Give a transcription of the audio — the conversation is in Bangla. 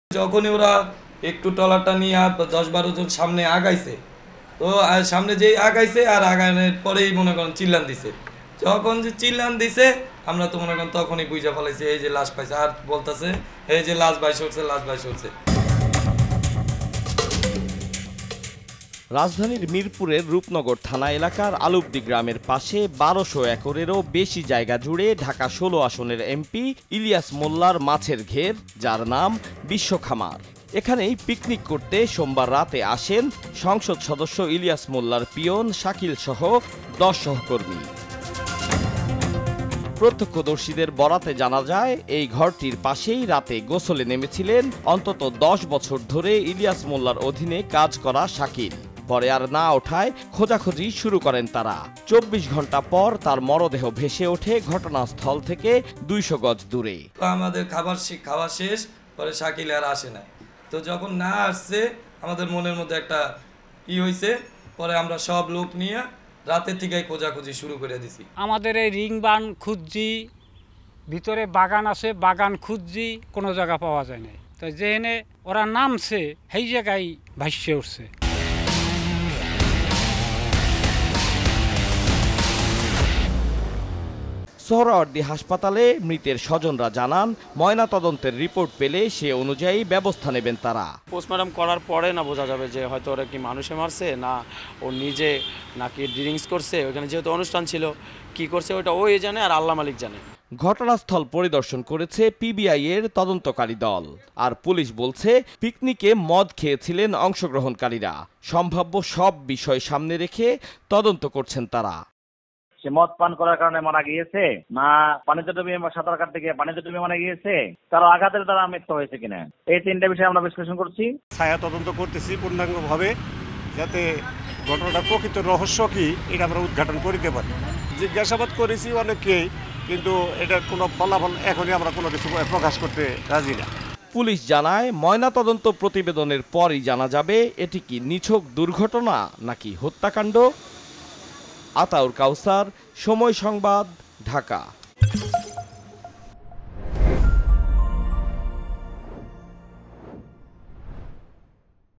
যখনই ওরা একটু ট্রলারটা নিয়ে 10-12 জন সামনে আগাইছে, তো সামনে যেই আগাইছে আর আগানোর পরেই মনে করেন চিল্লান দিছে। যখন যে চিল্লান দিছে আমরা তো মনে করেন তখনই বুঝা ফেলাইছি এই যে লাশ পাইছে, আর বলতেছে এই যে লাশ বাইশ উঠছে, লাশ বাইশ উঠছে। রাজধানীর মিরপুরের রূপনগর থানা এলাকার আলুবদি গ্রামের পাশে 1200 একরেরও বেশি জায়গা জুড়ে ঢাকা 16 আসনের এমপি ইলিয়াস মোল্লার মাছের ঘের, যার নাম বিশ্বখামার। এখানেই পিকনিক করতে সোমবার রাতে আসেন সংসদ সদস্য ইলিয়াস মোল্লার পিয়ন শাকিল সহ 10 সহকর্মী। প্রত্যক্ষদর্শীদের বরাতে জানা যায়, এই ঘরটির পাশেই রাতে গোসলে নেমেছিলেন অন্তত 10 বছর ধরে ইলিয়াস মোল্লার অধীনে কাজ করা শাকিল। পরে আর না ওঠায় খোঁজাখুঁজি শুরু করেন তারা। 24 ঘন্টা পর তার মরদেহ ভেসে ওঠে ঘটনাস্থল থেকে 200 গজ দূরে। আমাদের খাওয়া শেষ, পরে শাকিল আর আসে না। তো যখন না আসছে আমাদের মনের মধ্যে একটা হয়েছে, পরে আমরা সব লোক নিয়ে রাতের থেকেই খোঁজাখুঁজি শুরু করে দিছি। আমাদের এই রিং বান খুঁজছি, ভিতরে বাগান আছে, বাগান খুঁজছি, কোনো জায়গা পাওয়া যায় না। তো যেখানে ওরা নামছে সেই জায়গায় ভাসিয়ে উঠছে। সোহরাওয়ার্দী হাসপাতালে মৃতের স্বজনরা জানান, ময়নাতদন্তের রিপোর্ট পেলে সে অনুযায়ী ব্যবস্থা নেবেন তারা। পোস্টমর্টম করার পরে না বোঝা যাবে যে হয়তো ওরা কি মানুষে মারছে না ও নিজে নাকি ড্রিঙ্কস করছে। ওখানে যেহেতু অনুষ্ঠান ছিল, কি করছে ওটা ওই জানে আর আল্লাহ মালিক জানে। ঘটনাস্থল পরিদর্শন করেছে পিবিআই এর তদন্তকারী দল। আর পুলিশ বলছে, পিকনিকে মদ খেয়েছিলেন অংশগ্রহণকারীরা। সম্ভাব্য সব বিষয় সামনে রেখে তদন্ত করছেন তারা। সে মদ পান করার কারণে মারা গিয়েছে, না পানিতে ডুবে সাঁতার কাটতে গিয়ে পানিতে ডুবে মারা গিয়েছে, তার আঘাতের দ্বারা মৃত্যু হয়েছে কিনা, এই তিনটা বিষয়ে আমরা বিশ্লেষণ করছি। ছায়া তদন্ত করতেছি পূর্ণাঙ্গভাবে, যাতে ঘটনাটা প্রকৃত রহস্য কি এটা আমরা উদ্ঘাটন করতে পারি। জিজ্ঞাসাবাদ করেছি অনেককেই, কিন্তু এটার কোনো ফলাফল এখনই আমরা কোনো কিছু প্রকাশ করতে রাজি না। পুলিশ জানায়, ময়নাতদন্ত প্রতিবেদনের পরই জানা যাবে এটি কি নিছক দুর্ঘটনা নাকি হত্যাকাণ্ড। আতাউর কাউসার, সময় সংবাদ, ঢাকা।